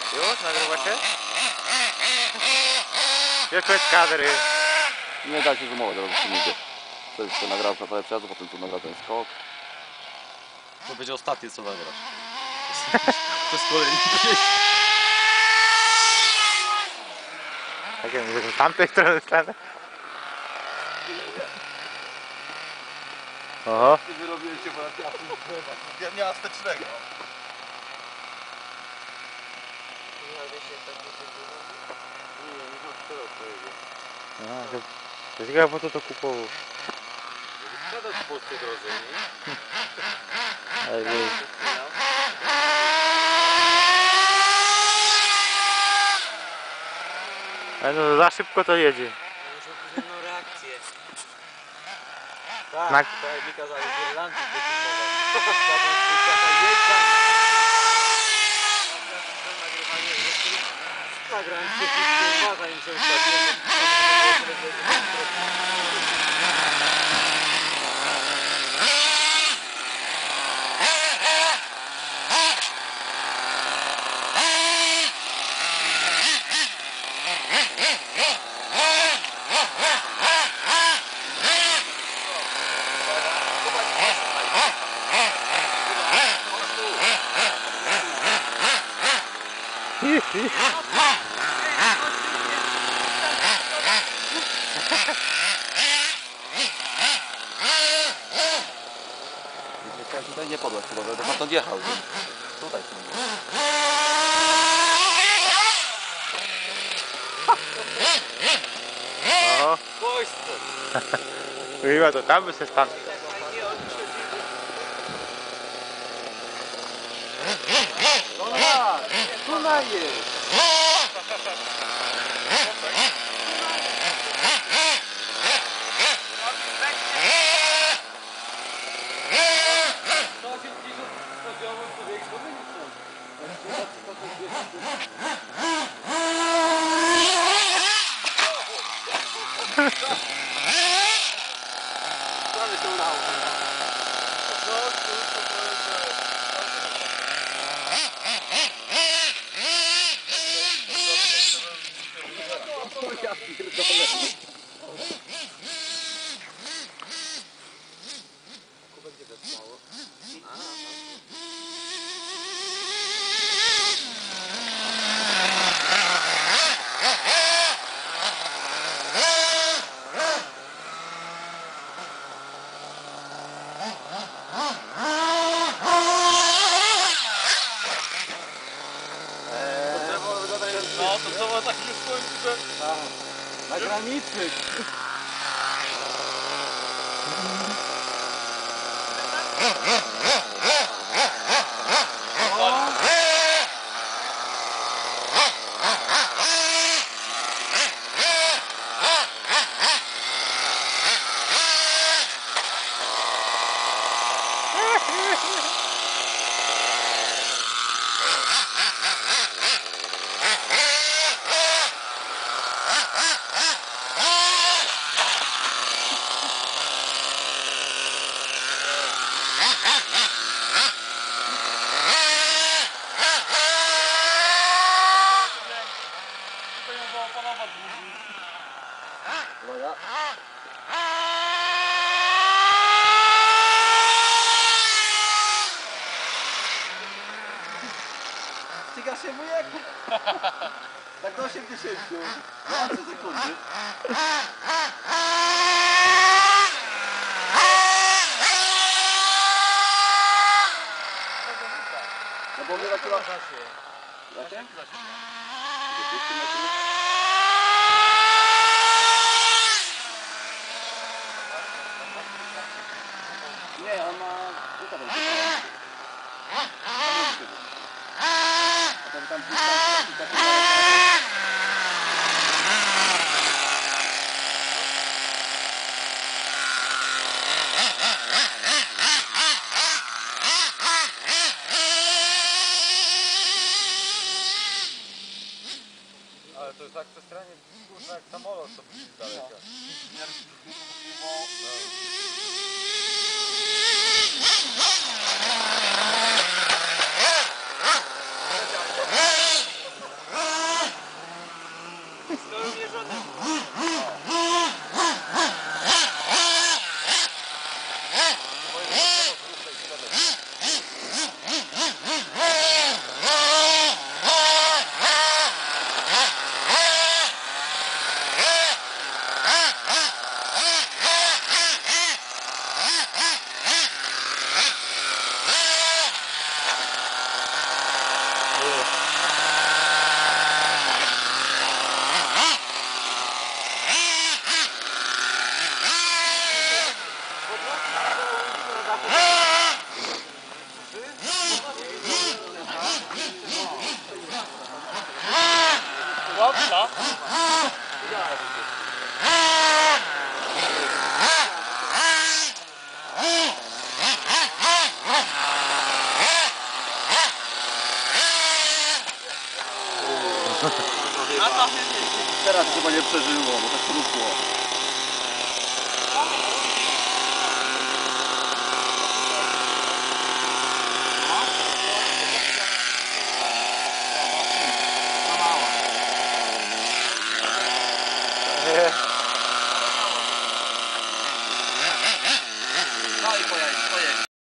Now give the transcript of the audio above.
Już? Nagrywacie? Jakie jest kadry? Nie da się zoomować, robić filmikę. To jest nagrał na parę przejazdu, potem tu nagrał ten skok. To będzie ostatnie co nagrasz. To jest kolejny. Tak ja mówię, z tamtej strony stanę. Oho. Ty wyrobiłeś się po raz miastecznego. To ciekawe po co to kupował. Sprzedać w polskiej drodze, nie? Ale wiesz. Ale no za szybko to jedzie. Muszę opóźnioną reakcję. Na- Tak, tak mi kazali z Irlandii filmować. Chciałbym dwójkata jeźdź nagrałem się wszystkie uważaj im się ustawiłem. Ja tutaj nie podłaś chyba, bo to stąd jechał. Tutaj są. Oho. Chyba to tam by się stanął. Tuna jest! Ja pierdolę. No to co ma tak już w końcu, że... Na granicy! Styga się wujek! Tak do 80. 3 sekundy. No bo my akurat... Zasie? 200 metrów. Nie, on ma... Tutaj będzie. Tam Ale to jest tak przestrzennie, kurwa, jak samolot, to będzie z daleka. Łapka. Teraz chyba nie przeżyło, bo tak trupło.